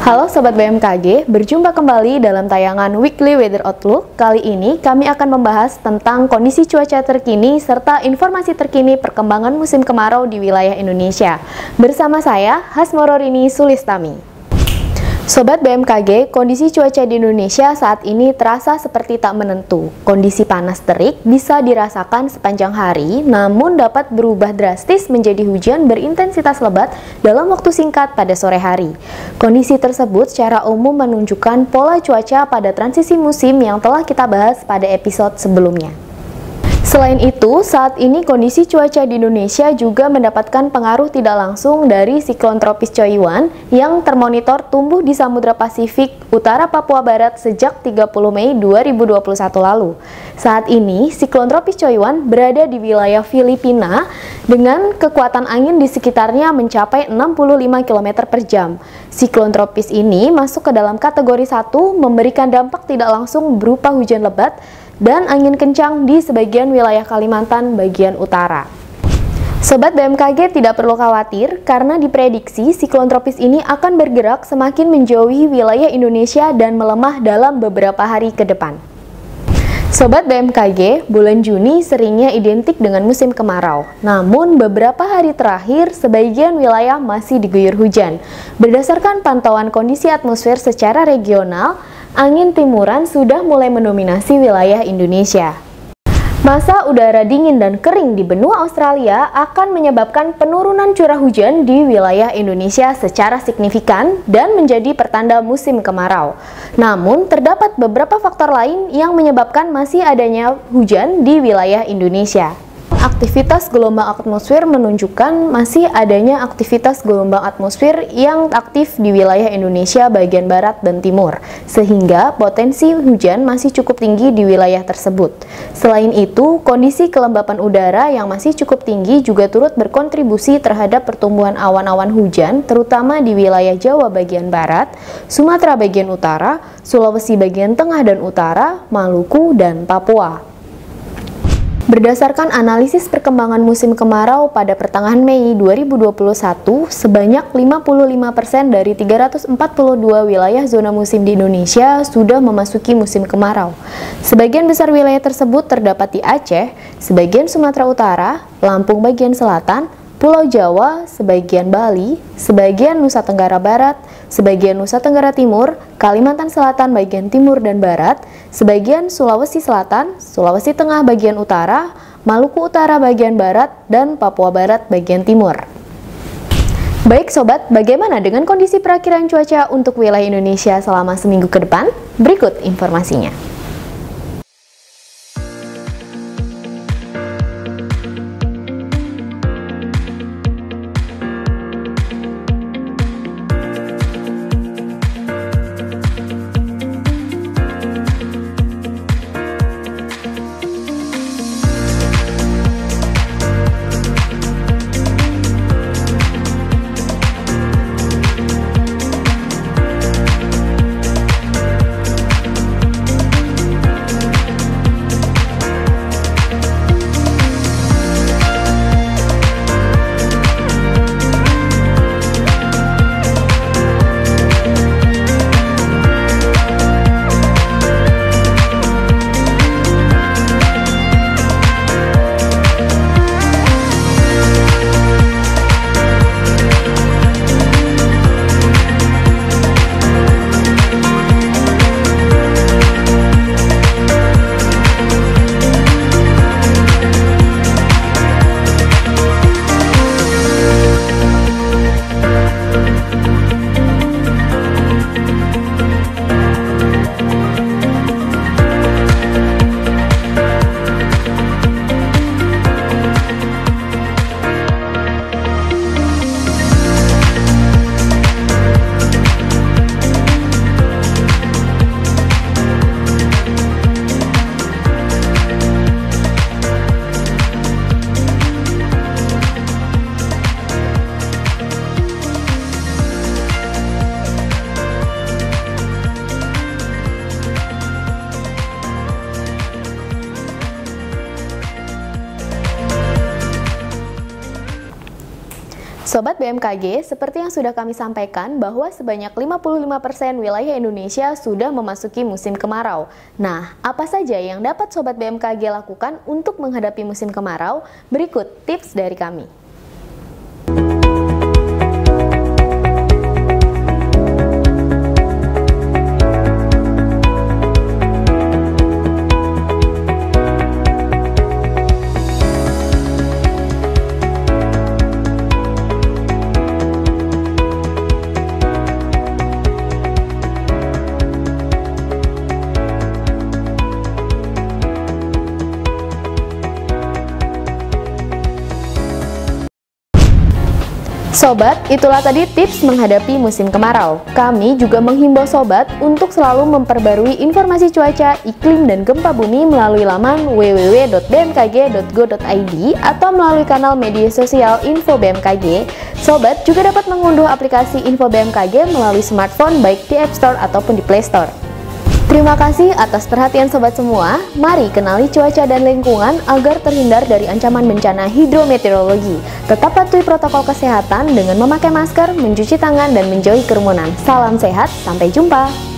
Halo Sobat BMKG, berjumpa kembali dalam tayangan Weekly Weather Outlook. Kali ini kami akan membahas tentang kondisi cuaca terkini serta informasi terkini perkembangan musim kemarau di wilayah Indonesia. Bersama saya, Hasmororini Sulistami. Sobat BMKG, kondisi cuaca di Indonesia saat ini terasa seperti tak menentu. Kondisi panas terik bisa dirasakan sepanjang hari, namun dapat berubah drastis menjadi hujan berintensitas lebat dalam waktu singkat pada sore hari. Kondisi tersebut secara umum menunjukkan pola cuaca pada transisi musim yang telah kita bahas pada episode sebelumnya. Selain itu, saat ini kondisi cuaca di Indonesia juga mendapatkan pengaruh tidak langsung dari siklon tropis Choyuan yang termonitor tumbuh di Samudra Pasifik utara Papua Barat sejak 30 Mei 2021 lalu. Saat ini, siklon tropis Choyuan berada di wilayah Filipina dengan kekuatan angin di sekitarnya mencapai 65 km per jam. Siklon tropis ini masuk ke dalam kategori 1, memberikan dampak tidak langsung berupa hujan lebat dan angin kencang di sebagian wilayah Kalimantan bagian utara. Sobat BMKG tidak perlu khawatir karena diprediksi siklon tropis ini akan bergerak semakin menjauhi wilayah Indonesia dan melemah dalam beberapa hari ke depan. Sobat BMKG, bulan Juni seringnya identik dengan musim kemarau. Namun beberapa hari terakhir sebagian wilayah masih diguyur hujan. Berdasarkan pantauan kondisi atmosfer secara regional, angin timuran sudah mulai mendominasi wilayah Indonesia. Masa udara dingin dan kering di benua Australia akan menyebabkan penurunan curah hujan di wilayah Indonesia secara signifikan dan menjadi pertanda musim kemarau. Namun, terdapat beberapa faktor lain yang menyebabkan masih adanya hujan di wilayah Indonesia. Aktivitas gelombang atmosfer menunjukkan masih adanya aktivitas gelombang atmosfer yang aktif di wilayah Indonesia bagian barat dan timur, sehingga potensi hujan masih cukup tinggi di wilayah tersebut. Selain itu, kondisi kelembapan udara yang masih cukup tinggi juga turut berkontribusi terhadap pertumbuhan awan-awan hujan, terutama di wilayah Jawa bagian barat, Sumatera bagian utara, Sulawesi bagian tengah dan utara, Maluku, dan Papua. Berdasarkan analisis perkembangan musim kemarau pada pertengahan Mei 2021, sebanyak 55% dari 342 wilayah zona musim di Indonesia sudah memasuki musim kemarau. Sebagian besar wilayah tersebut terdapat di Aceh, sebagian Sumatera Utara, Lampung bagian selatan, Pulau Jawa, sebagian Bali, sebagian Nusa Tenggara Barat, sebagian Nusa Tenggara Timur, Kalimantan Selatan bagian timur dan barat, sebagian Sulawesi Selatan, Sulawesi Tengah bagian utara, Maluku Utara bagian barat, dan Papua Barat bagian timur. Baik sobat, bagaimana dengan kondisi perakiraan cuaca untuk wilayah Indonesia selama seminggu ke depan? Berikut informasinya. Sobat BMKG, seperti yang sudah kami sampaikan bahwa sebanyak 55% wilayah Indonesia sudah memasuki musim kemarau. Nah, apa saja yang dapat Sobat BMKG lakukan untuk menghadapi musim kemarau? Berikut tips dari kami. Sobat, itulah tadi tips menghadapi musim kemarau. Kami juga menghimbau sobat untuk selalu memperbarui informasi cuaca, iklim, dan gempa bumi melalui laman www.bmkg.go.id atau melalui kanal media sosial Info BMKG. Sobat juga dapat mengunduh aplikasi Info BMKG melalui smartphone baik di App Store ataupun di Play Store. Terima kasih atas perhatian sobat semua. Mari kenali cuaca dan lingkungan agar terhindar dari ancaman bencana hidrometeorologi. Tetap patuhi protokol kesehatan dengan memakai masker, mencuci tangan, dan menjauhi kerumunan. Salam sehat, sampai jumpa.